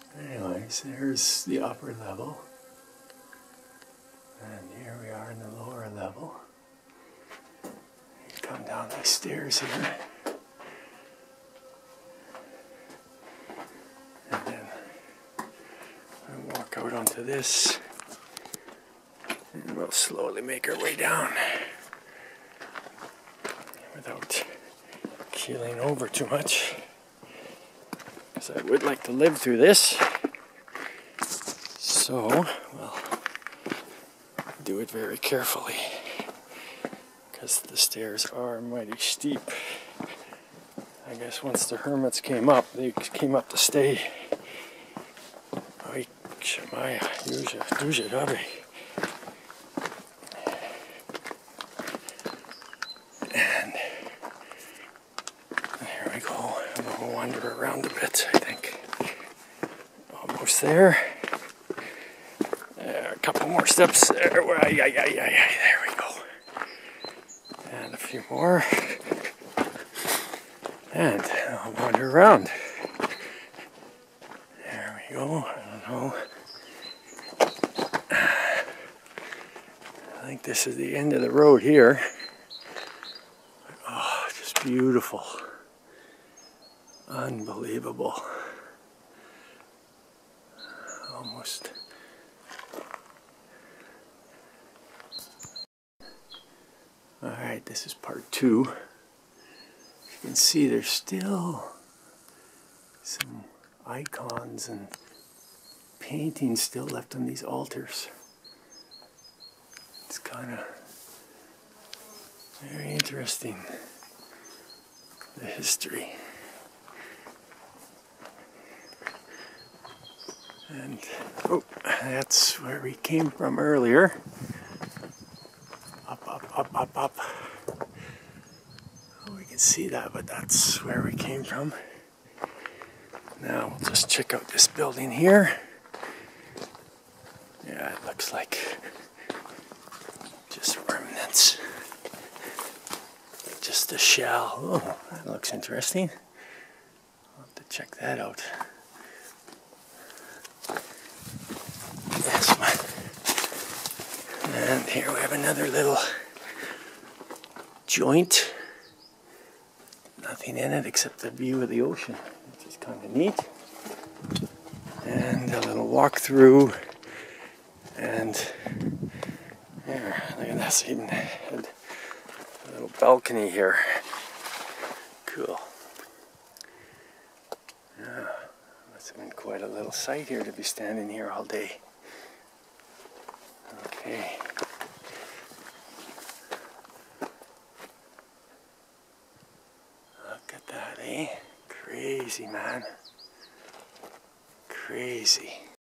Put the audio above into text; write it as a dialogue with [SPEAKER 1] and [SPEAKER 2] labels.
[SPEAKER 1] Anyways, there's the upper level. And here we are in the lower level. You come down these stairs here. And then we walk out onto this. And we'll slowly make our way down without keeling over too much. Because I would like to live through this. So, well, do it very carefully. Because the stairs are mighty steep. I guess once the hermits came up, they came up to stay. Oj, Shemaya, duże dobre. And there we go. We'll wander around a bit, I think. Almost there. A couple more steps there. There we go. And a few more. And I'll wander around. There we go. I don't know. I think this is the end of the road here. Oh, just beautiful. Unbelievable. Almost. Alright, this is part 2. You can see there's still some icons and paintings still left on these altars. It's kind of very interesting, the history. And, oh, that's where we came from earlier. Up, up, up, up, up. Oh, we can see that, but that's where we came from. Now, we'll just check out this building here. Yeah, it looks like just remnants. Just a shell. Oh, that looks interesting. I'll have to check that out. This one. And here we have another little joint. Nothing in it except the view of the ocean, which is kind of neat. And a little walk through. And there, look at this, even had a little balcony here. Cool. Yeah, must have been quite a little sight here to be standing here all day. Okay. Look at that, eh? Crazy, man. Crazy.